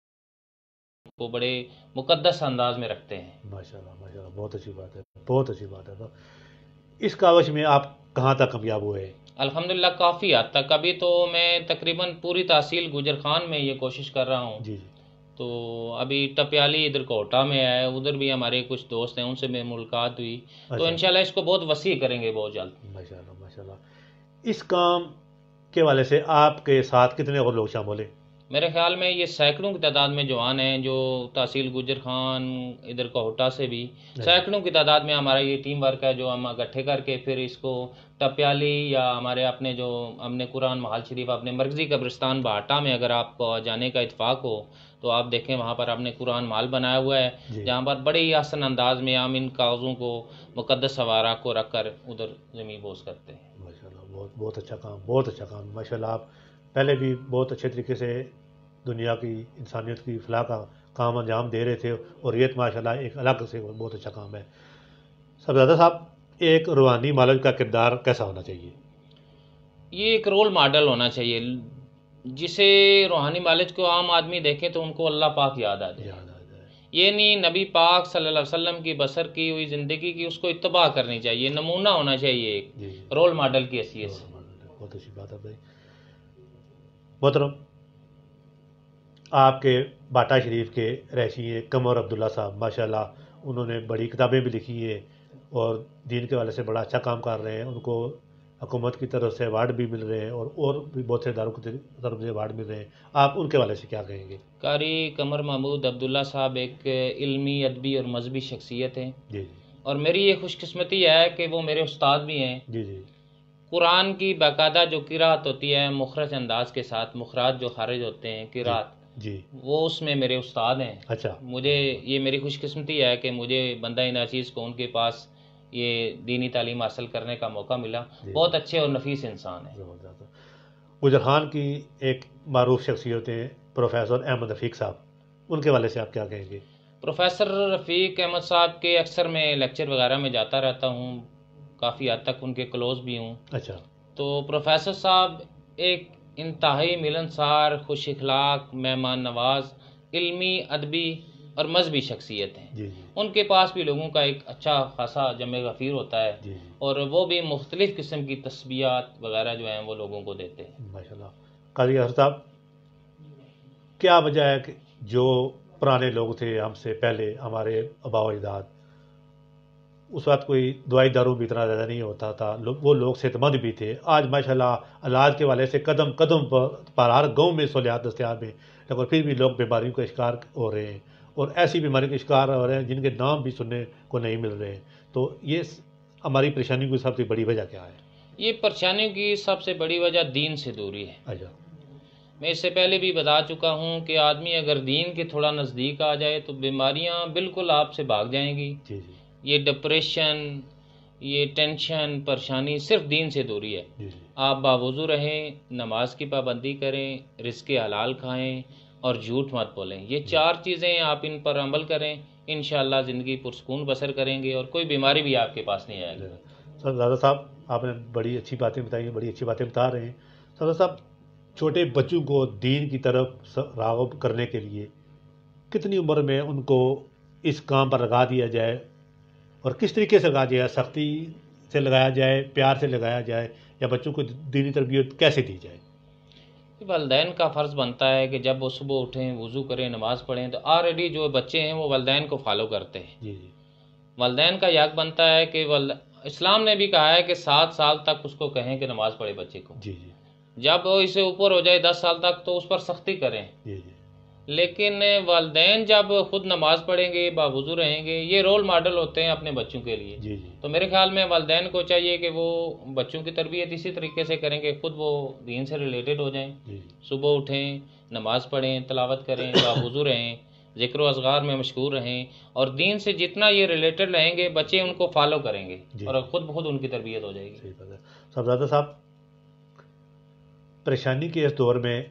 کو بڑے مقدس انداز میں رکھتے ہیں۔ ماشاء اللہ بہت اچھی بات ہے، بہت اچھی بات ہے۔ تو اس کاوش میں آپ کہاں تک کامیاب ہوئے؟ الحمدللہ کافی حد تک۔ ابھی تو میں تقریباً پوری تحصیل گجر خان میں یہ کوشش کر رہا ہوں، جی تو ابھی ٹپیالی ادھر کوٹا میں ہے، ادھر بھی ہمارے کچھ دوست ہیں، ان سے میں ملاقات ہوئی، تو انشاءاللہ اس کو بہت وسیع کریں گے بہت جلد۔ ماشاءاللہ۔ اس کام کے والے سے آپ کے ساتھ کتنے اور لوگ شامل ہیں؟ میرے خیال میں یہ سینکڑوں کی تعداد میں جوان ہیں جو تحصیل گجر خان ادھر کوٹا سے بھی سینکڑوں کی تعداد میں ہمارا یہ ٹیم ورک ہے جو ہم اکٹھے کر کے پھر اس کو ٹپیالی یا ہمارے اپنے جو ہم نے قرآن محل شریف اپنے مرکزی قبرستان باٹا میں اگر آپ کو جانے کا اتفاق ہو تو آپ دیکھیں وہاں پر ہم نے قرآن محل بنایا ہوا ہے، جہاں پر بڑے ہی آسان انداز میں ہم ان کاغذوں کو مقدس سوارا کو رکھ کر ادھر زمین بوس کرتے ہیں۔ ماشاءاللہ بہت اچھا کام، بہت اچھا کام ماشاءاللہ۔ آپ پہلے بھی بہت اچھے طریقے سے دنیا کی انسانیت کی فلاح کا کام انجام دے رہے تھے، اور یہ ماشاءاللہ ایک الگ سے بہت اچھا کام ہے۔ صاحبزادہ صاحب، ایک روحانی معالج کا کردار کیسا ہونا چاہیے؟ یہ ایک رول ماڈل ہونا چاہیے، جسے روحانی معالج کو عام آدمی دیکھے تو ان کو اللہ پاک یاد آ جائے، یہ نہیں نبی پاک صلی اللہ علیہ وسلم کی بسر کی ہوئی زندگی کی اس کو اتباع کرنی چاہیے، نمونہ ہونا چاہیے ایک رول ماڈل کی حیثیت سے۔ بہت اچھی بات ہے بھائی۔ محترم، آپ کے باٹا شریف کے رہائشی ہیں قمر عبداللہ صاحب، ماشاءاللہ انہوں نے بڑی کتابیں بھی لکھی ہیں اور دین کے والے سے بڑا اچھا کام کر رہے ہیں، ان کو حکومت کی طرف سے ایوارڈ بھی مل رہے ہیں اور بھی بہت سے اداروں کی طرف سے ایوارڈ مل رہے ہیں، آپ ان کے والے سے کیا کہیں گے؟ قاری قمر محمود عبداللہ صاحب ایک علمی، ادبی اور مذہبی شخصیت ہیں، جی اور میری یہ خوش قسمتی ہے کہ وہ میرے استاد بھی ہیں، جی جی قرآن کی باقاعدہ جو قرات ہوتی ہے مخرج انداز کے ساتھ، مخراج جو خارج ہوتے ہیں قرات، جی وہ اس میں میرے استاد ہیں. اچھا مجھے یہ میری خوش قسمتی ہے کہ مجھے بندہ ناچیز کو ان کے پاس یہ دینی تعلیم حاصل کرنے کا موقع ملا. بہت اچھے اور نفیس انسان ہیں. گجر خان کی ایک معروف شخصیت ہیں پروفیسر احمد رفیق صاحب، ان کے والے سے آپ کیا کہیں گے؟ پروفیسر رفیق احمد صاحب کے اکثر میں لیکچر وغیرہ میں جاتا رہتا ہوں، کافی حد تک ان کے کلوز بھی ہوں. اچھا. تو پروفیسر صاحب ایک انتہائی ملنسار، خوش اخلاق، مہمان نواز، علمی، ادبی اور مذہبی شخصیت ہیں. جی جی ان کے پاس بھی لوگوں کا ایک اچھا خاصا جمع غفیر ہوتا ہے. جی اور وہ بھی مختلف قسم کی تسبیحات وغیرہ جو ہیں وہ لوگوں کو دیتے ہیں. ماشاء اللہ. قاضی اظہر صاحب، کیا وجہ ہے کہ جو پرانے لوگ تھے ہم سے پہلے، ہمارے آباء و اجداد، اس وقت کوئی دوائی دارو بھی اتنا زیادہ نہیں ہوتا تھا، وہ لوگ صحت مند بھی تھے. آج ماشاءاللہ علاج کے والے سے قدم قدم پر ہر گاؤں میں سہولیات دستیاب ہیں، لیکن پھر بھی لوگ بیماریوں کا شکار ہو رہے ہیں، اور ایسی بیماریوں کے شکار ہو رہے ہیں جن کے نام بھی سننے کو نہیں مل رہے ہیں. تو یہ ہماری پریشانی کی سب سے بڑی وجہ کیا ہے؟ یہ پریشانیوں کی سب سے بڑی وجہ دین سے دوری ہے. اچھا. میں اس سے پہلے بھی بتا چکا ہوں کہ آدمی اگر دین کے تھوڑا نزدیک آ جائے تو بیماریاں بالکل آپ سے بھاگ جائیں گی. جی جی یہ ڈپریشن، یہ ٹینشن، پریشانی صرف دین سے دوری ہے. جی آپ باوضو رہیں، نماز کی پابندی کریں، رزق حلال کھائیں اور جھوٹ مت بولیں. یہ چار چیزیں آپ ان پر عمل کریں، انشاءاللہ زندگی پرسکون بسر کریں گے اور کوئی بیماری بھی آپ کے پاس نہیں آئے گی. سر دادا صاحب، آپ نے بڑی اچھی باتیں بتائی ہیں، بڑی اچھی باتیں بتا رہے ہیں. سر صاحب، چھوٹے بچوں کو دین کی طرف راغب کرنے کے لیے کتنی عمر میں ان کو اس کام پر لگا دیا جائے، اور کس طریقے سے لگایا جائے؟ سختی سے لگایا جائے، پیار سے لگایا جائے، یا بچوں کو دینی تربیت کیسے دی جائے؟ والدین کا فرض بنتا ہے کہ جب وہ صبح اٹھیں، وضو کریں، نماز پڑھیں، تو آلریڈی جو بچے ہیں وہ والدین کو فالو کرتے ہیں. جی جی والدین کا یہ حق بنتا ہے کہ اسلام نے بھی کہا ہے کہ 7 سال تک اس کو کہیں کہ نماز پڑھے بچے کو. جی جی جب وہ اسے اوپر ہو جائے 10 سال تک تو اس پر سختی کریں. جی جی لیکن والدین جب خود نماز پڑھیں گے، باوضو رہیں گے، یہ رول ماڈل ہوتے ہیں اپنے بچوں کے لیے. جی جی تو میرے خیال میں والدین کو چاہیے کہ وہ بچوں کی تربیت اسی طریقے سے کریں کہ خود وہ دین سے ریلیٹڈ ہو جائیں. جی صبح اٹھیں، نماز پڑھیں، تلاوت کریں، باوضو رہیں، ذکر و اذکار میں مشغول رہیں، اور دین سے جتنا یہ ریلیٹڈ رہیں گے بچے ان کو فالو کریں گے جی. اور خود بخود ان کی تربیت ہو جائے گی. صحیح بات ہے. صاحبزادہ صاحب، پریشانی کے اس دور میں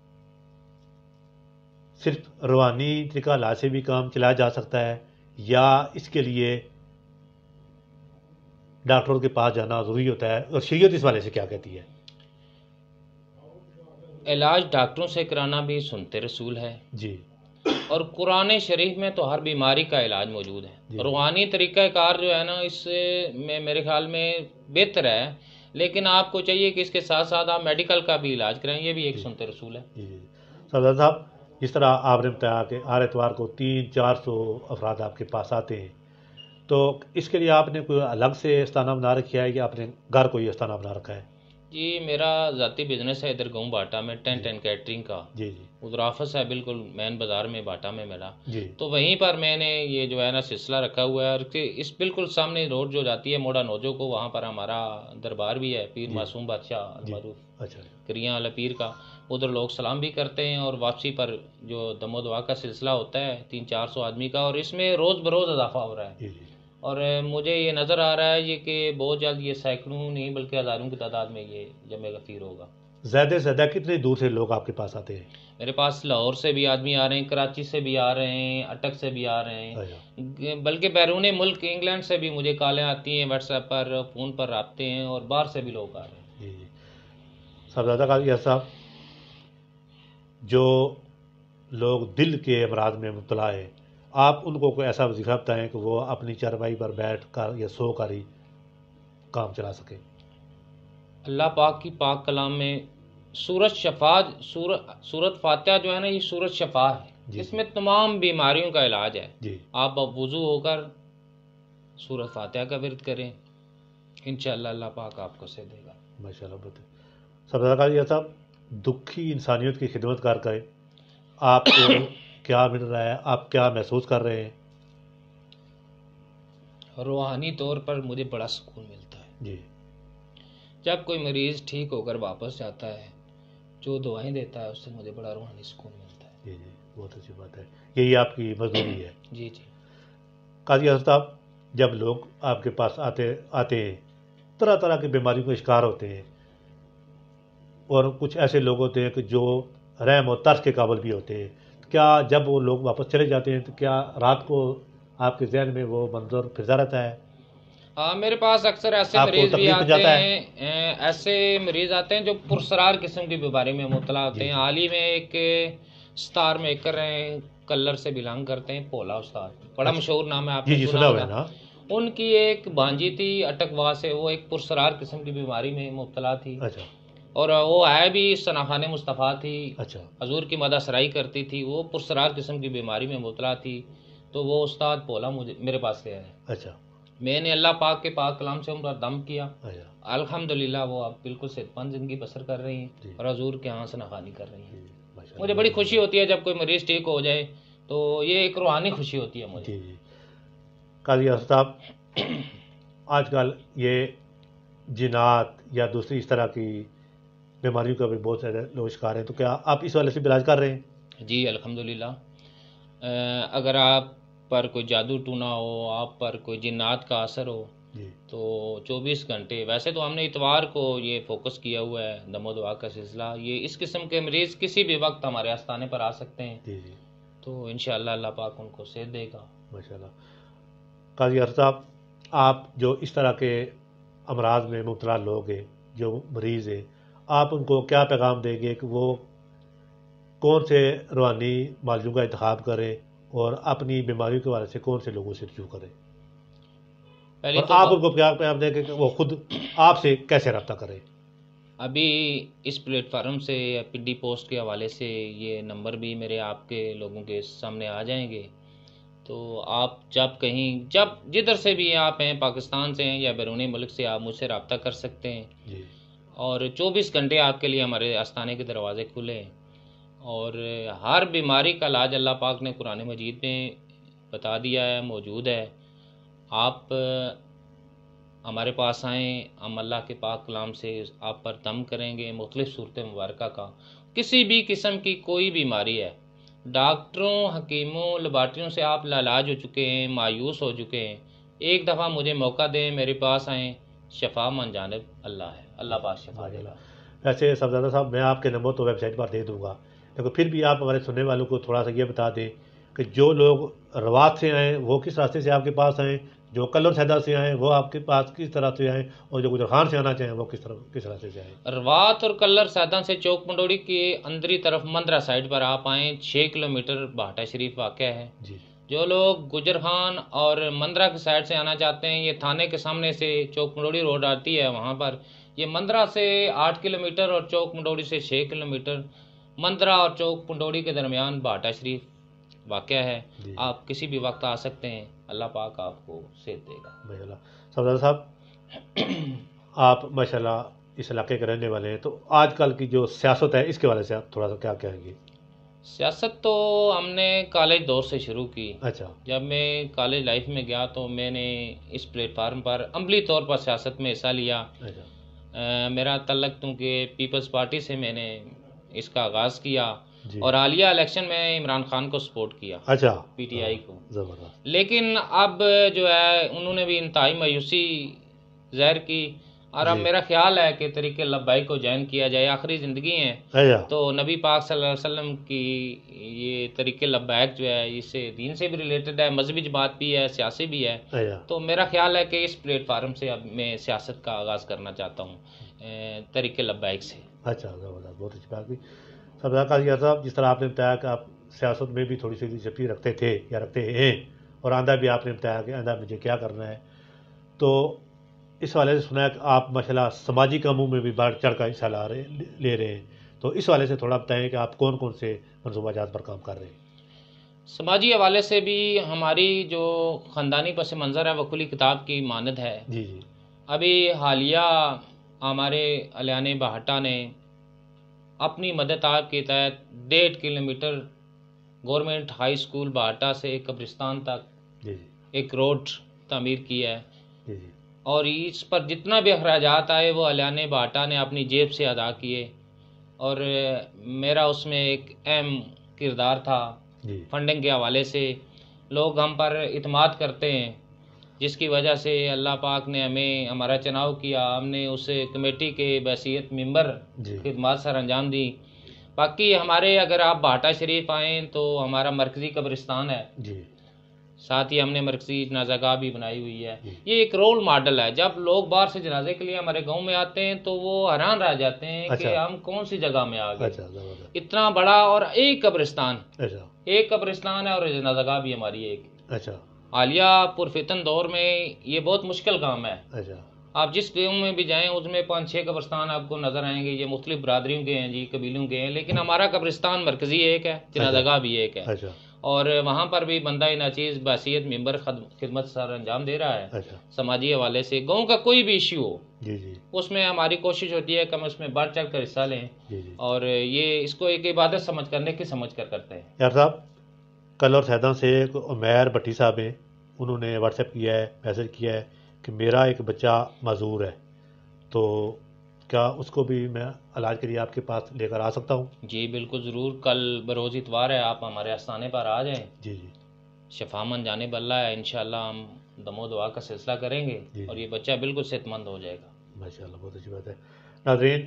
صرف روحانی طریقہ علاج سے بھی کام چلایا جا سکتا ہے، یا اس کے لیے ڈاکٹروں کے پاس جانا ضروری ہوتا ہے، اور شریعت اس والے سے کیا کہتی ہے؟ علاج ڈاکٹروں سے کرانا بھی سنت رسول ہے، جی اور قرآن شریف میں تو ہر بیماری کا علاج موجود ہے. جی. روحانی طریقہ کار جو ہے نا، اس میں میرے خیال میں بہتر ہے، لیکن آپ کو چاہیے کہ اس کے ساتھ ساتھ آپ میڈیکل کا بھی علاج کریں، یہ بھی ایک سنت رسول ہے. جی جی. صاحب جس طرح آپ نے بتایا کہ ہر اتوار کو 300-400 افراد آپ کے پاس آتے ہیں، تو اس کے لیے آپ نے کوئی الگ سے استانہ بنا رکھا ہے یا آپ نے گھر کوئی استانہ بنا رکھا ہے؟ جی، میرا ذاتی بزنس ہے ادھر گاؤں باٹا میں ٹینٹ اینڈ کیٹرنگ کا. جی جی ادھر آفس ہے بالکل مین بازار میں باٹا میں میرا. جی تو وہیں پر میں نے یہ جو ہے نا سلسلہ رکھا ہوا ہے، اور اس بالکل سامنے روڈ جو جاتی ہے موڈا نوجو کو، وہاں پر ہمارا دربار بھی ہے پیر معصوم بادشاہ المعروف اچھا کریاں والا پیر کا. ادھر لوگ سلام بھی کرتے ہیں، اور واپسی پر جو دم و دعا کا سلسلہ ہوتا ہے 300-400 آدمی کا، اور اس میں روز بروز اضافہ ہو رہا ہے. جی جی اور مجھے یہ نظر آ رہا ہے یہ کہ بہت جلد یہ سینکڑوں نہیں بلکہ ہزاروں کی تعداد میں یہ جمع غفیر ہوگا. زیادہ سے زیادہ کتنے دور سے لوگ آپ کے پاس آتے ہیں؟ میرے پاس لاہور سے بھی آدمی آ رہے ہیں، کراچی سے بھی آ رہے ہیں، اٹک سے بھی آ رہے ہیں، بلکہ بیرون ملک انگلینڈ سے بھی مجھے کالیں آتی ہیں، واٹس ایپ پر، فون پر رابطے ہیں، اور باہر سے بھی لوگ آ رہے ہیں. جی جی. صاحبزادہ قاضی صاحب، جو لوگ دل کے امراض میں مبتلا ہے، آپ ان کو کوئی ایسا وظیفہ بتائیں کہ وہ اپنی چارپائی پر بیٹھ کر یا سو کر ہی کام چلا سکیں. اللہ پاک کی پاک کلام میں سورت فاتحہ جو ہے نا، یہ سورت شفا ہے. جی اس میں تمام بیماریوں کا علاج ہے. جی آپ اب وضو ہو کر سورت فاتحہ کا ورد کریں، انشاءاللہ اللہ پاک آپ کو سے دے گا. ماشاء اللہ. بہت صاحبزادہ قاضی صاحب، دکھی انسانیت کی خدمت کر کے آپ کو کیا مل رہا ہے؟ آپ کیا محسوس کر رہے ہیں؟ روحانی طور پر مجھے بڑا سکون ملتا ہے. جی جب کوئی مریض ٹھیک ہو کر واپس جاتا ہے، جو دعائیں دیتا ہے، اس سے مجھے بڑا روحانی سکون ملتا ہے۔ جی جی، بہت اچھی بات ہے، یہی آپ کی مزدوری ہے۔ جی جی۔ قاضی حضرت صاحب، جب لوگ آپ کے پاس آتے ہیں، طرح طرح کی بیماریوں کا شکار ہوتے ہیں، اور کچھ ایسے لوگ ہوتے ہیں کہ جو رحم و ترس کے قابل بھی ہوتے ہیں، کیا جب وہ لوگ واپس چلے جاتے ہیں تو کیا رات کو آپ کے ذہن میں وہ منظر پھرتا رہتا ہے؟ میرے پاس اکثر ایسے آپ کو مریض بھی تکلیف آتے جاتا ہے؟ ہیں، ایسے مریض آتے ہیں جو پرسرار قسم کی بیماری میں مبتلا ہوتے جی ہیں۔ جی حال ہی میں ایک سٹار میکر ہیں، کلر سے بلانگ کرتے ہیں، پولا استاد، بڑا اچھا، مشہور نام ہے، آپ جی نے جی سنا سنا ہوا ہے ہوگا۔ نا۔ ان کی ایک بھانجی تھی اٹکوا سے، وہ ایک پرسرار قسم کی بیماری میں مبتلا تھی، اچھا اور وہ ہے بھی شناخان مصطفیٰ تھی، اچھا حضور کی مدح سرائی کرتی تھی، وہ پرسرار قسم کی بیماری میں مبتلا تھی، تو وہ استاد پولا میرے پاس لے آئے۔ اچھا میں نے اللہ پاک کے پاک کلام سے عمر دم کیا، اچھا الحمدللہ وہ اب بالکل صحت مند زندگی بسر کر رہی جی ہیں، اور حضور کے ہاں شناخانی کر رہی ہیں۔ جی، ماشاء اللہ، مجھے بڑی خوشی ہوتی ہے جب کوئی مریض ٹھیک ہو جائے، تو یہ ایک روحانی خوشی ہوتی ہے مجھے۔ جی جی۔ قاضی حضرت صاحب، آج کل یہ جنات یا دوسری اس طرح کی بیماریوں کا بھی بہت زیادہ لوگ شکار ہیں، تو کیا آپ اس والے سے بھی علاج کر رہے ہیں؟ جی الحمدللہ۔ اگر آپ پر کوئی جادو ٹونا ہو، آپ پر کوئی جنات کا اثر ہو، جی تو 24 گھنٹے، ویسے تو ہم نے اتوار کو یہ فوکس کیا ہوا ہے دم و دعا کا سلسلہ، یہ اس قسم کے مریض کسی بھی وقت ہمارے آستانے پر آ سکتے ہیں، جی جی، تو انشاءاللہ اللہ پاک ان کو صحت دے گا۔ ماشاء اللہ۔ قاضی حضرت صاحب، آپ جو اس طرح کے امراض میں مبتلا لوگ ہیں، جو مریض ہیں، آپ ان کو کیا پیغام دیں گے کہ وہ کون سے روحانی معالجوں کا انتخاب کریں اور اپنی بیماریوں کے بارے سے کون سے لوگوں سے رجوع کریں، پہلی اور تو آپ ان کو کیا پیغام دیں گے کہ وہ خود آپ سے کیسے رابطہ کریں؟ ابھی اس پلیٹ فارم سے یا پنڈی پوسٹ کے حوالے سے یہ نمبر بھی میرے آپ کے لوگوں کے سامنے آ جائیں گے، تو آپ جب جدھر سے بھی آپ ہیں، پاکستان سے ہیں یا بیرونی ملک سے، آپ مجھ سے رابطہ کر سکتے ہیں، جی اور 24 گھنٹے آپ کے لیے ہمارے آستانے کے دروازے کھلے ہیں، اور ہر بیماری کا علاج اللہ پاک نے قرآن مجید میں بتا دیا ہے، موجود ہے۔ آپ ہمارے پاس آئیں، ہم اللہ کے پاک کلام سے آپ پر دم کریں گے، مختلف صورت مبارکہ کا، کسی بھی قسم کی کوئی بیماری ہے، ڈاکٹروں، حکیموں، لیبارٹریوں سے آپ لاعلاج ہو چکے ہیں، مایوس ہو چکے ہیں، ایک دفعہ مجھے موقع دیں، میرے پاس آئیں، شفا من جانب اللہ ہے، اللہ پاک شفا دے گا۔ ویسے صاحبزادہ صاحب، میں آپ کے نمبر تو ویب سائٹ پر دے دوں گا، لیکن پھر بھی آپ ہمارے سننے والوں کو تھوڑا سا یہ بتا دیں کہ جو لوگ روات سے آئیں وہ کس راستے سے آپ کے پاس آئیں، جو کلر سیدا سے آئیں وہ آپ کے پاس کس طرح سے آئیں، اور جو گجر خان سے آنا چاہیں وہ کس راستے سے آئیں۔ روات اور کلر سیداں سے چوک منڈوڑی کے اندری طرف مندرہ سائڈ پر آپ آئیں، 6 کلومیٹر بھاٹا شریف واقع ہے۔ جی جو لوگ گجر خان اور مندرہ کی سائڈ سے آنا چاہتے ہیں، یہ تھانے کے سامنے سے چوک منڈوڑی روڈ آتی ہے، وہاں پر یہ مندرہ سے 8 کلومیٹر اور چوک منڈوڑی سے 6 کلومیٹر، مندرہ اور چوک منڈوڑی کے درمیان بھاٹا شریف واقع ہے۔ جی آپ کسی بھی وقت آ سکتے ہیں، اللہ پاک آپ کو صحت دے گا۔ ماشاء اللہ۔ صاحبزادہ صاحب، آپ ماشاء اللہ اس علاقے کے رہنے والے ہیں، تو آج کل کی جو سیاست ہے اس کے بارے سے آپ تھوڑا سا کیا کہیں گے؟ سیاست تو ہم نے کالج دور سے شروع کی۔ اچھا جب میں کالج لائف میں گیا تو میں نے اس پلیٹ فارم پر عملی طور پر سیاست میں حصہ لیا۔ اچھا میرا تعلق کیونکہ پیپلز پارٹی سے میں نے اس کا آغاز کیا، جی، اور حالیہ الیکشن میں عمران خان کو سپورٹ کیا، اچھا پی ٹی آئی کو۔ زبردست۔ لیکن اب جو ہے انہوں نے بھی انتہائی مایوسی ظاہر کی، اور اب جی، میرا خیال ہے کہ طریق لبیک کو جوائن کیا جائے، آخری زندگی ہے، اچھا تو نبی پاک صلی اللہ علیہ وسلم کی یہ طریق لبیک جو ہے اس سے دین سے بھی ریلیٹڈ ہے، مذہبی جماعت بھی ہے، سیاسی بھی ہے، اچھا تو میرا خیال ہے کہ اس پلیٹ فارم سے اب میں سیاست کا آغاز کرنا چاہتا ہوں، طریق لبیک سے۔ اچھا زبردست، بہت اچھی بات کی۔ سبزہ قاضی صاحب، جس طرح آپ نے بتایا کہ آپ سیاست میں بھی تھوڑی سی دلچسپی رکھتے تھے یا رکھتے ہیں، اور آئندہ بھی آپ نے بتایا کہ آئندہ مجھے کیا کرنا ہے، تو اس والے سے سنا ہے کہ آپ ماشاءاللہ سماجی کاموں میں بھی بڑھ چڑھ کر حصہ لے رہے ہیں، تو اس والے سے تھوڑا بتائیں کہ آپ کون کون سے منصوبہ جات پر کام کر رہے ہیں؟ سماجی حوالے سے بھی ہماری جو خاندانی پس منظر ہے وہ کھلی کتاب کی مانند ہے۔ جی جی ابھی حالیہ ہمارے الیان بہاٹا نے اپنی مدد آپ کے تحت 1.5 kilometre government high school Bahata سے قبرستان تک جی جی ایک روڈ تعمیر کی ہے، جی جی اور اس پر جتنا بھی اخراجات آئے وہ علیان بھاٹا نے اپنی جیب سے ادا کیے، اور میرا اس میں ایک اہم کردار تھا جی فنڈنگ کے حوالے سے۔ لوگ ہم پر اعتماد کرتے ہیں، جس کی وجہ سے اللہ پاک نے ہمیں ہمارا چناؤ کیا، ہم نے اس کمیٹی کے بحیثیت ممبر جی خدمات سر انجام دی۔ باقی ہمارے اگر آپ بھاٹا شریف آئیں تو ہمارا مرکزی قبرستان ہے، جی ساتھ ہی ہم نے مرکزی جنازہ گاہ بھی بنائی ہوئی ہے۔ جی یہ ایک رول ماڈل ہے، جب لوگ باہر سے جنازے کے لیے ہمارے گاؤں میں آتے ہیں تو وہ حیران رہ جاتے ہیں کہ اچھا ہم کون سی جگہ میں آ گئے، اچھا زبردست اتنا بڑا اور ایک قبرستان، اچھا ایک قبرستان ہے اور جنازہ گاہ بھی ہماری ایک۔ اچھا حالیہ پرفتن دور میں یہ بہت مشکل کام ہے، اچھا آپ جس گاؤں میں بھی جائیں اس میں 5-6 قبرستان آپ کو نظر آئیں گے، یہ مختلف برادریوں کے ہیں جی، قبیلوں کے ہیں، لیکن ہمارا قبرستان مرکزی ایک ہے، جنازہ گاہ بھی ایک ہے، اچھا اور وہاں پر بھی بندہ ناچیز بحیثیت ممبر خدمت سر انجام دے رہا ہے۔ اچھا سماجی حوالے سے گاؤں کا کوئی بھی ایشو ہو، جی جی اس میں ہماری کوشش ہوتی ہے کہ ہم اس میں بڑھ چڑھ کر حصہ لیں، جی جی اور یہ اس کو ایک عبادت سمجھ کر کرتے ہیں۔ یار صاحب، کل اور سیداں سے ایک عمیر بھٹی صاحب ہیں، انہوں نے واٹس ایپ کیا ہے، میسج کیا ہے کہ میرا ایک بچہ معذور ہے، تو کیا اس کو بھی میں علاج کے لیے آپ کے پاس لے کر آ سکتا ہوں؟ جی بالکل ضرور، کل بروز اتوار ہے، آپ ہمارے آستانے پر آ جائیں، جی جی شفا من جانب اللہ ہے، انشاءاللہ ہم دم و دعا کا سلسلہ کریں گے جی اور جی یہ بچہ بالکل صحت مند ہو جائے گا۔ ماشاء اللہ، بہت اچھی بات ہے۔ ناظرین،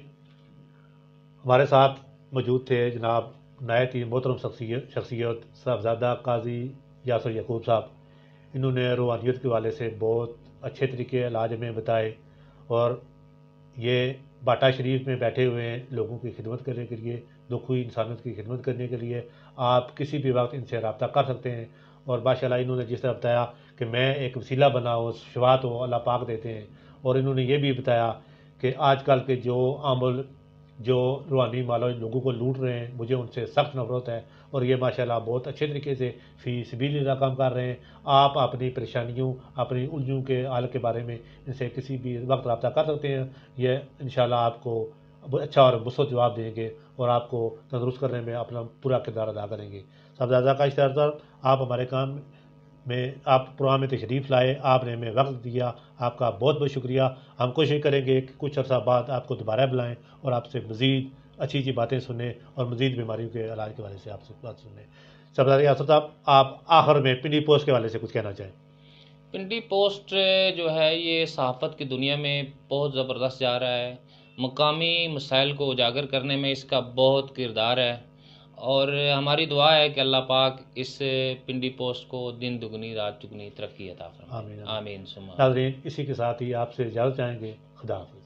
ہمارے ساتھ موجود تھے جناب نہایت ہی محترم شخصیت صاحبزادہ قاضی یاسر یعقوب صاحب۔ انہوں نے روحانیت کے حوالے سے بہت اچھے طریقے علاج میں بتائے، اور یہ باٹا شریف میں بیٹھے ہوئے ہیں لوگوں کی خدمت کرنے کے لیے، دکھی انسانیت کی خدمت کرنے کے لیے۔ آپ کسی بھی وقت ان سے رابطہ کر سکتے ہیں، اور ماشاءاللہ انہوں نے جس طرح بتایا کہ میں ایک وسیلہ بنا ہوں، شفاعت ہو، اللہ پاک دیتے ہیں، اور انہوں نے یہ بھی بتایا کہ آج کل کے جو عامل جو روحانی مالو لوگوں کو لوٹ رہے ہیں، مجھے ان سے سخت نفرت ہے، اور یہ ماشاءاللہ بہت اچھے طریقے سے فی سبیل اللہ کام کر رہے ہیں۔ آپ اپنی پریشانیوں، اپنی الجھنوں کے حل کے بارے میں ان سے کسی بھی وقت رابطہ کر سکتے ہیں، یہ انشاءاللہ آپ کو اچھا اور مثبت جواب دیں گے، اور آپ کو تندرست کرنے میں اپنا پورا کردار ادا کریں گے۔ صاحبزادہ کا اشتہار، آپ ہمارے کام میں، آپ پروگرام میں تشریف لائے، آپ نے ہمیں وقت دیا، آپ کا بہت بہت شکریہ۔ ہم کوشش کریں گے کہ کچھ عرصہ بعد آپ کو دوبارہ بلائیں اور آپ سے مزید اچھی اچھی باتیں سنیں، اور مزید بیماریوں کے علاج کے حوالے سے آپ سے بات سنیں۔ صاحبزادہ یاسر صاحب، آپ آخر میں پنڈی پوسٹ کے حوالے سے کچھ کہنا چاہیں؟ پنڈی پوسٹ جو ہے یہ صحافت کی دنیا میں بہت زبردست جا رہا ہے، مقامی مسائل کو اجاگر کرنے میں اس کا بہت کردار ہے، اور ہماری دعا ہے کہ اللہ پاک اس پنڈی پوسٹ کو دن دگنی رات چگنی ترقی عطا فرمائے، آمین آمین۔ آمین ثم آمین۔ ناظرین، اسی کے ساتھ ہی آپ سے اجازت چاہیں گے۔ خدا حافظ۔